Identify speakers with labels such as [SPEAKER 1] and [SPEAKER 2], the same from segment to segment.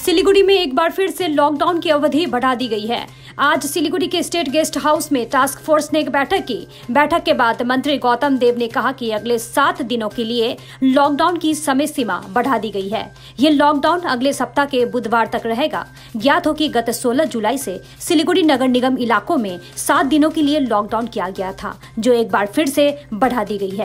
[SPEAKER 1] सिलीगुड़ी में एक बार फिर से लॉकडाउन की अवधि बढ़ा दी गई है। आज सिलीगुड़ी के स्टेट गेस्ट हाउस में टास्क फोर्स ने एक बैठक की। बैठक के बाद मंत्री गौतम देव ने कहा कि अगले 7 दिनों के लिए लॉकडाउन की समय सीमा बढ़ा दी गई है। ये लॉकडाउन अगले सप्ताह के बुधवार तक रहेगा। ज्ञात हो कि गत 16 जुलाई से सिलीगुड़ी नगर निगम इलाकों में 7 दिनों के लिए लॉकडाउन किया गया था, जो एक बार फिर से बढ़ा दी गई है।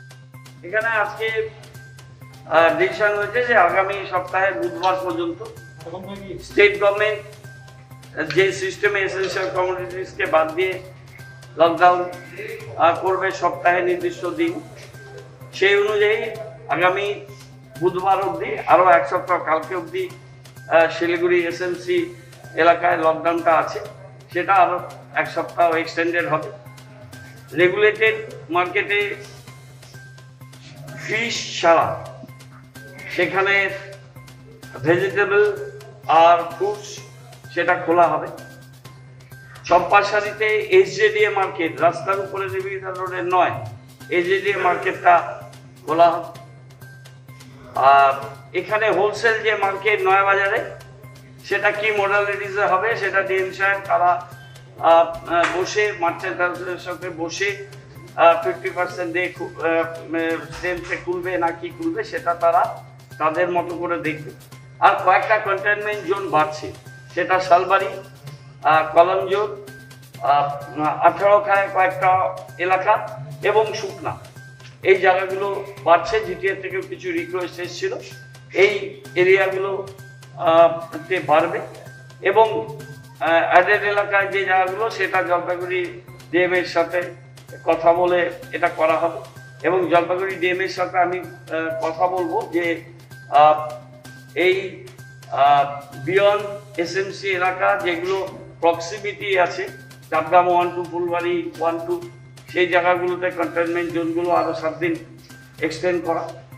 [SPEAKER 2] ডিসিশন হয়েছে যে আগামী সপ্তাহে বুধবার পর্যন্ত স্টেট গভর্নমেন্ট যে সিস্টেমে এসেনশিয়াল কমোডিটিসকে বাদ দিয়ে লকডাউন করবে সপ্তাহে নির্দিষ্ট দিন, সেই অনুযায়ী আগামী বুধবার অবধি আরও এক সপ্তাহ কালকে অবধি শিলিগুড়ি এসএমসি এলাকায় লকডাউনটা আছে, সেটা আরও এক সপ্তাহ এক্সটেন্ডেড হবে। রেগুলেটেড মার্কেটে ফিশ ছাড়া সেখানে ভেজিটেবল আর ফ্রুটস সেটা খোলা হবে। চম্পাশাড়িতে এইচজেডিএ মার্কেট, রাস্তার উপরে রেভিনিউ রোডের নয়, এইচজেডিএ মার্কেটটা খোলা হবে। আর এখানে হোলসেল যে মার্কেট নয়া বাজারে, সেটা কি মডালিটিসে হবে সেটা ডিএম সাহেব তারা বসে মার্চেন্টের সাথে বসে 50% দিয়ে স্ট্রেন্থে খুলবে না কি খুলবে সেটা তারা তাদের মতো করে দেখবে। আর কয়েকটা কন্টেইনমেন্ট জোন বাড়ছে, সেটা শালবাড়ি, কলমজোর, 18 খায় কয়েকটা এলাকা এবং শুকনা, এই জায়গাগুলো বাড়ছে। জিটিএ থেকেও কিছু রিকোয়েস্ট এসেছিল, এই এরিয়াগুলো বাড়বে। এবং অ্যাডেড এলাকায় যে জায়গাগুলো সেটা জলপাইগুড়ি ডিএম এর সাথে কথা বলে এটা করা হবে। এবং জলপাইগুড়ি ডিএম এর সাথে আমি কথা বলবো যে এই বিয়ন্ড এসএমসি এলাকা যেগুলো প্রক্সিমিটি আছে, চাপগ্রাম 1 to ফুলবাড়ি 1 to, সেই জায়গাগুলোতে কন্টেইনমেন্ট জোনগুলো আরও 7 দিন এক্সটেন্ড করা।